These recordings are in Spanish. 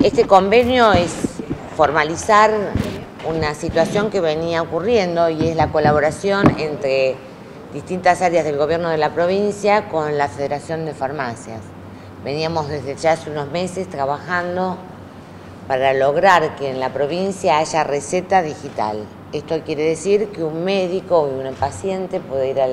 Este convenio es formalizar una situación que venía ocurriendo y es la colaboración entre distintas áreas del gobierno de la provincia con la Federación de Farmacias. Veníamos desde ya hace unos meses trabajando para lograr que en la provincia haya receta digital. Esto quiere decir que un médico o un paciente puede ir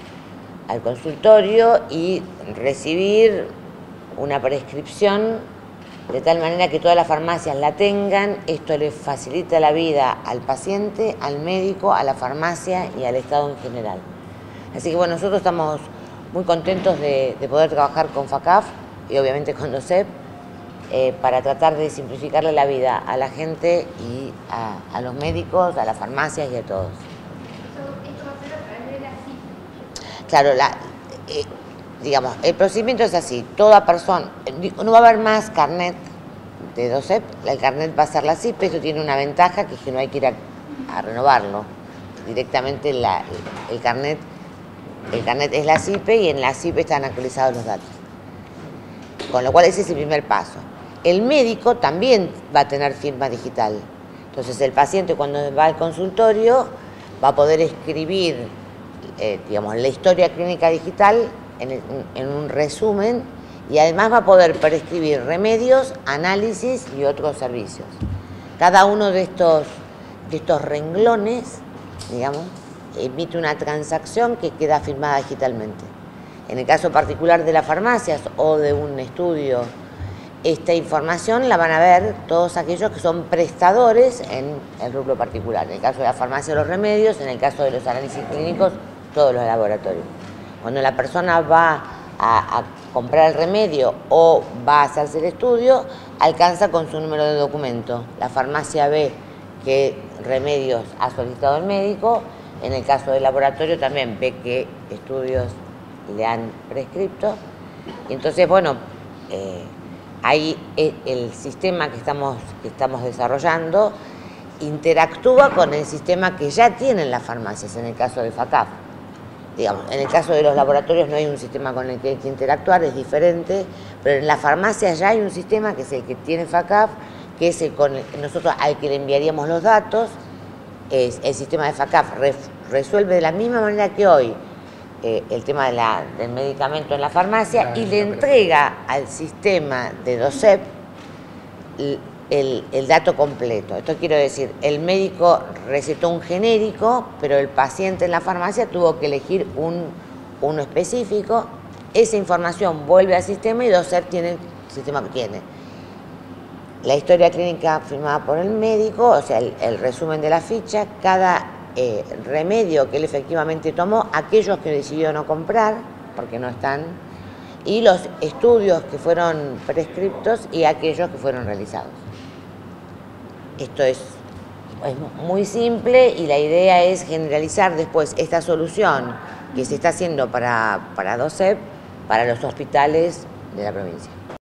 al consultorio y recibir una prescripción de tal manera que todas las farmacias la tengan. Esto le facilita la vida al paciente, al médico, a la farmacia y al Estado en general. Así que bueno, nosotros estamos muy contentos de poder trabajar con FACAF y obviamente con DOCEP para tratar de simplificarle la vida a la gente y a los médicos, a las farmacias y a todos. ¿Esto va a ser a través de la CIP? Claro, digamos, el procedimiento es así, toda persona, no va a haber más carnet de DOCEP, el carnet va a ser la CIP, eso tiene una ventaja que es que no hay que ir a renovarlo, directamente el carnet es la CIP y en la CIP están actualizados los datos, con lo cual ese es el primer paso. El médico también va a tener firma digital, entonces el paciente cuando va al consultorio va a poder escribir, digamos, la historia clínica digital en un resumen y además va a poder prescribir remedios, análisis y otros servicios. Cada uno de estos renglones, digamos, emite una transacción que queda firmada digitalmente. En el caso particular de las farmacias o de un estudio, esta información la van a ver todos aquellos que son prestadores en el rubro particular. En el caso de la farmacia, los remedios, en el caso de los análisis clínicos, todos los laboratorios. Cuando la persona va a comprar el remedio o va a hacerse el estudio, alcanza con su número de documento. La farmacia ve qué remedios ha solicitado el médico. En el caso del laboratorio también ve qué estudios le han prescrito. Y entonces, bueno, ahí el sistema que estamos desarrollando interactúa con el sistema que ya tienen las farmacias, en el caso de FACAF. Digamos, en el caso de los laboratorios no hay un sistema con el que hay que interactuar, es diferente, pero en las farmacias ya hay un sistema que es el que tiene FACAF, que es el con el que nosotros al que le enviaríamos los datos. El sistema de FACAF resuelve de la misma manera que hoy el tema del medicamento en la farmacia y le entrega al sistema de DOCEP el dato completo. Esto quiero decir, el médico recetó un genérico, pero el paciente en la farmacia tuvo que elegir uno específico. Esa información vuelve al sistema y DOCEP tiene el sistema que tiene la historia clínica firmada por el médico, o sea, el resumen de la ficha, cada remedio que él efectivamente tomó, aquellos que decidió no comprar, porque no están, y los estudios que fueron prescriptos y aquellos que fueron realizados. Esto es muy simple y la idea es generalizar después esta solución que se está haciendo para DOCEP, para los hospitales de la provincia.